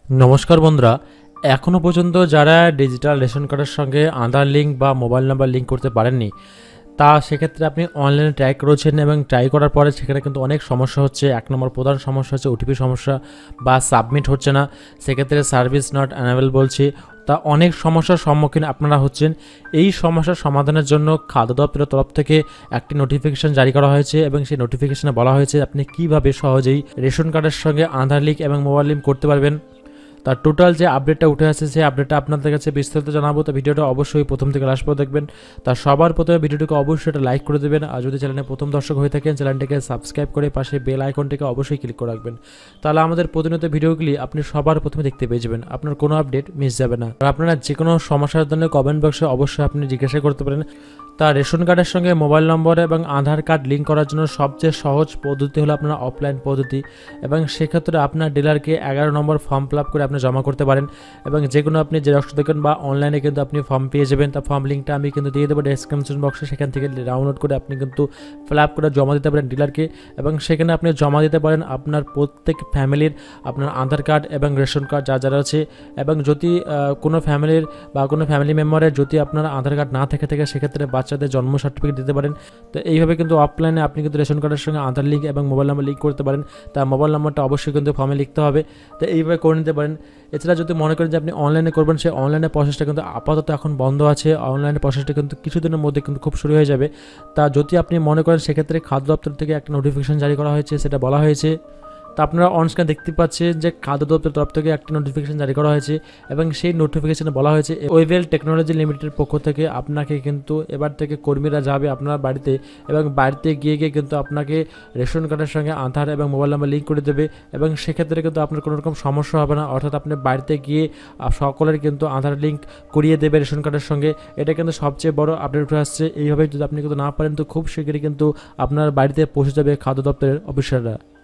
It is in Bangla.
নমস্কার বন্ধুরা, এখনও পর্যন্ত যারা ডিজিটাল রেশন কার্ডের সঙ্গে আধার লিঙ্ক বা মোবাইল নাম্বার লিঙ্ক করতে পারেননি, তা সেক্ষেত্রে আপনি অনলাইনে ট্রাই করেছেন এবং ট্রাই করার পরে সেখানে কিন্তু অনেক সমস্যা হচ্ছে। এক নম্বর প্রধান সমস্যা হচ্ছে ওটিপি সমস্যা বা সাবমিট হচ্ছে না, সেক্ষেত্রে সার্ভিস নট অ্যানেবল বলছি। তা অনেক সমস্যার সম্মুখীন আপনারা হচ্ছেন। এই সমস্যার সমাধানের জন্য খাদ্য দপ্তরের তরফ থেকে একটি নোটিফিকেশন জারি করা হয়েছে এবং সেই নোটিফিকেশনে বলা হয়েছে আপনি কিভাবে সহজেই রেশন কার্ডের সঙ্গে আধার লিঙ্ক এবং মোবাইল লিঙ্ক করতে পারবেন। তার টোটাল যে আপডেটটা উঠে আসছে সেই আপডেটটা আপনাদের কাছে বিস্তারিত জানাবো। তো ভিডিওটা অবশ্যই প্রথম থেকে লাস্ট পর্যন্ত দেখবেন। তার সবার প্রথমে ভিডিওটিকে অবশ্যই একটা লাইক করে দেবেন, আর যদি চ্যানেলে প্রথম দর্শক হয়ে থাকেন চ্যানেলটিকে সাবস্ক্রাইব করে পাশে বেল আইকনটিকে অবশ্যই ক্লিক করে রাখবেন। তাহলে আমাদের প্রতিনিয়ত ভিডিওগুলি আপনি সবার প্রথমে দেখতে পেয়ে যাবেন, আপনার কোনো আপডেট মিস যাবে না। আর আপনারা যে কোনো সমস্যার জন্য কমেন্ট বক্সে অবশ্যই আপনি জিজ্ঞাসা করতে পারেন। তা রেশন কার্ডের সঙ্গে মোবাইল নম্বর এবং আধার কার্ড লিঙ্ক করার জন্য সবচেয়ে সহজ পদ্ধতি হলো আপনার অফলাইন পদ্ধতি, এবং সেক্ষেত্রে আপনার ডিলারকে 11 নম্বর ফর্ম ফিল আপ করে আপনি জমা করতে পারেন, এবং যে কোনো আপনি জেরক্স দেখেন বা অনলাইনে কিন্তু আপনি ফর্ম পেয়ে যাবেন। তা ফর্ম লিঙ্কটা আমি কিন্তু দিয়ে দেবো ডেসক্রিপশন বক্সে, সেখান থেকে ডাউনলোড করে আপনি কিন্তু ফিল আপ করে জমা দিতে পারেন ডিলারকে, এবং সেখানে আপনি জমা দিতে পারেন আপনার প্রত্যেক ফ্যামিলির আপনার আধার কার্ড এবং রেশন কার্ড যা যারা আছে। এবং যদি কোনো ফ্যামিলির বা কোনো ফ্যামিলি মেম্বারের যদি আপনার আধার কার্ড না থেকে থাকে, সেক্ষেত্রে বাচ্চাদের জন্ম সার্টিফিকেট দিতে পারেন। তো এইভাবে কিন্তু অফলাইনে আপনি কিন্তু রেশন কার্ডের সঙ্গে আধার লিঙ্ক এবং মোবাইল নাম্বার লিঙ্ক করতে পারেন। তার মোবাইল নাম্বারটা অবশ্যই কিন্তু ফর্মে লিখতে হবে। তো এইভাবে করে নিতে পারেন। এছাড়া যদি মনে করেন যে আপনি অনলাইনে করবেন, সেই অনলাইনের প্রসেসটা কিন্তু আপাতত এখন বন্ধ আছে। অনলাইনের প্রসেসটা কিন্তু কিছুদিনের মধ্যে কিন্তু খুব শুরু হয়ে যাবে। তা যদি আপনি মনে করেন, সেক্ষেত্রে খাদ্য দপ্তর থেকে একটা নোটিফিকেশন জারি করা হয়েছে, সেটা বলা হয়েছে। তো আপনারা অনস্ক্রিনে দেখতে পাচ্ছেন যে খাদ্য দপ্তরের তরফ থেকে একটি নোটিফিকেশন জারি করা হয়েছে, এবং সেই নোটিফিকেশনে বলা হয়েছে ওয়েভেল টেকনোলজি লিমিটেডের পক্ষ থেকে আপনাকে কিন্তু এবার থেকে কর্মীরা যাবে আপনার বাড়িতে, এবং বাড়িতে গিয়ে কিন্তু আপনাকে রেশন কার্ডের সঙ্গে আধার এবং মোবাইল নাম্বার লিঙ্ক করে দেবে, এবং সেক্ষেত্রে কিন্তু আপনার কোনো রকম সমস্যা হবে না। অর্থাৎ আপনি বাড়িতে গিয়ে সকলের কিন্তু আধার লিঙ্ক করিয়ে দেবে রেশন কার্ডের সঙ্গে। এটা কিন্তু সবচেয়ে বড় আপডেট উঠে আসছে। এইভাবে যদি আপনি কিন্তু না পারেন, তো খুব শীঘ্রই কিন্তু আপনার বাড়িতে পৌঁছে যাবে খাদ্য দপ্তরের অফিসাররা।